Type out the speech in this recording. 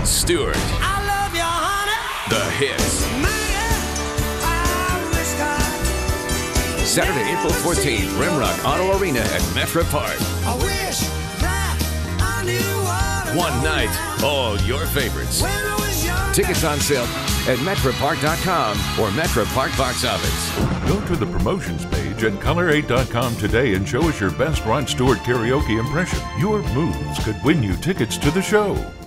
Stewart. I love you, honey. The hits. Saturday, April 14th, Rimrock Auto Arena at MetraPark. I wish that I knew what One night, all your favorites. when I was young. Tickets on sale at MetraPark.com or MetraPark Box Office. Go to the promotions page at color8.com today and show us your best Rod Stewart karaoke impression. Your moves could win you tickets to the show.